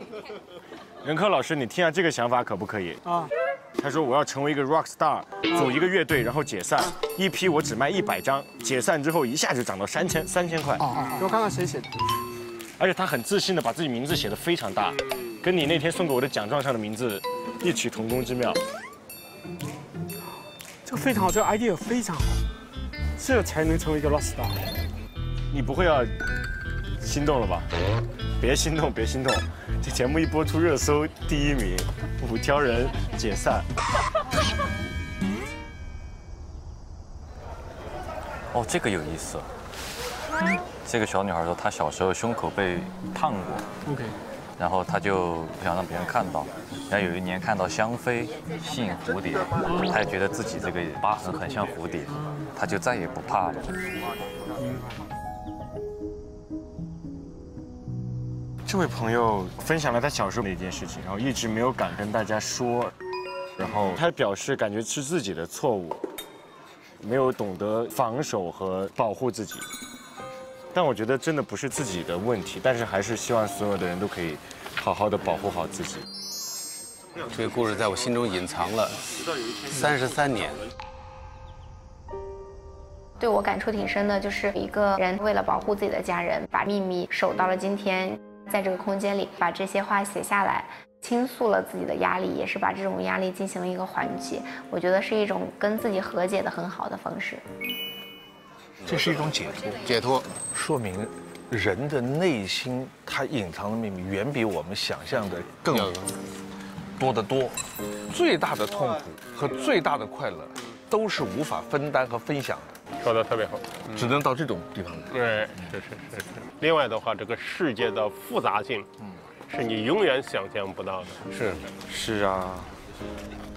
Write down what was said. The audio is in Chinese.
任科老师，你听下这个想法可不可以？ 啊， 他说我要成为一个 rock star， 组一个乐队，然后解散，一批我只卖100张，解散之后一下就涨到3000块。 我看看谁写的。 而且他很自信的把自己名字写得非常大，跟你那天送给我的奖状上的名字异曲同工之妙。 这个非常好，这个 idea 非常好，这才能成为一个 rock star。 你不会要心动了吧？别心动，别心动。这节目一播出热搜第1名，5条人解散。 哦，这个有意思。这个小女孩说，她小时候胸口被烫过。 OK。 然后她就不想让别人看到。然后有一年看到香妃吸引蝴蝶，她也觉得自己这个疤痕很像蝴蝶，她就再也不怕了。 这位朋友分享了他小时候的一件事情，然后一直没有敢跟大家说，然后他表示感觉是自己的错误，没有懂得防守和保护自己。但我觉得真的不是自己的问题，但是还是希望所有的人都可以好好的保护好自己。 这个故事在我心中隐藏了33年。 对我感触挺深的，就是一个人为了保护自己的家人，把秘密守到了今天，在这个空间里把这些话写下来，倾诉了自己的压力，也是把这种压力进行了一个缓解。我觉得是一种跟自己和解的很好的方式。 这是一种解脱， 解脱说明人的内心它隐藏的秘密远比我们想象的更多得多。最大的痛苦和最大的快乐都是无法分担和分享的。 说得特别好， 只能到这种地方来。 对，是。另外的话，这个世界的复杂性，是你永远想象不到的。 是啊。